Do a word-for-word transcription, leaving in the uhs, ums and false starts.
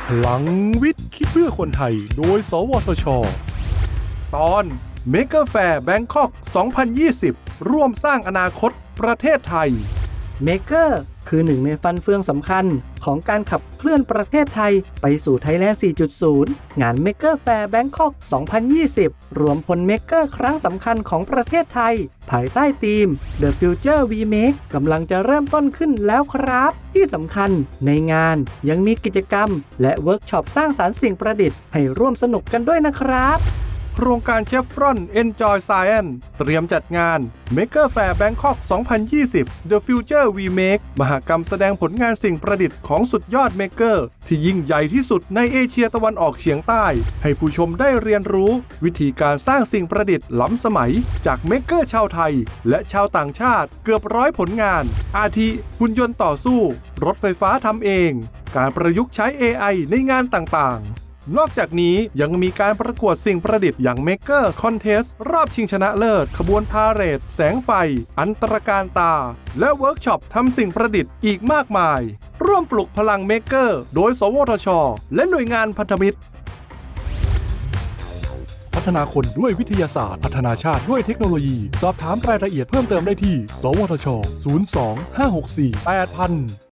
พลังวิทย์คิดเพื่อคนไทยโดยสวทช.ตอน Maker Faire Bangkok สองพันยี่สิบ ร่วมสร้างอนาคตประเทศไทย Maker คือหนึ่งในฟันเฟืองสำคัญของการขับเคลื่อนประเทศไทยไปสู่ Thailand สี่จุดศูนย์ งาน Maker Faire Bangkok สองพันยี่สิบ รวมพล Maker ครั้งสำคัญของประเทศไทยภายใต้ธีม The Future We Make กำลังจะเริ่มต้นขึ้นแล้วครับที่สำคัญในงานยังมีกิจกรรมและเวิร์กช็อปสร้างสรรค์สิ่งประดิษฐ์ให้ร่วมสนุกกันด้วยนะครับโครงการเชฟฟรอน Enjoy Science เตรียมจัดงาน Maker Faire Bangkok สองพันยี่สิบ The Future We Make มหกรรมแสดงผลงานสิ่งประดิษฐ์ของสุดยอด Maker ที่ยิ่งใหญ่ที่สุดในเอเชียตะวันออกเฉียงใต้ให้ผู้ชมได้เรียนรู้วิธีการสร้างสิ่งประดิษฐ์ล้ำสมัยจาก Maker ชาวไทยและชาวต่างชาติเกือบร้อยผลงานอาทิหุ่นยนต์ต่อสู้รถไฟฟ้าทำเองการประยุกต์ใช้ เอ ไอ ในงานต่างๆนอกจากนี้ยังมีการประกวดสิ่งประดิษฐ์อย่าง Maker Contest รอบชิงชนะเลิศขบวนพาเหรดแสงไฟอันตรการตาและเวิร์กช็อปทำสิ่งประดิษฐ์อีกมากมายร่วมปลุกพลัง Maker โดยสวทช.และหน่วยงานพันธมิตรพัฒนาคนด้วยวิทยาศาสตร์พัฒนาชาติด้วยเทคโนโลยีสอบถามรายละเอียดเพิ่มเติมได้ที่สวทช ศูนย์ สอง ห้า หก สี่ แปด ศูนย์ ศูนย์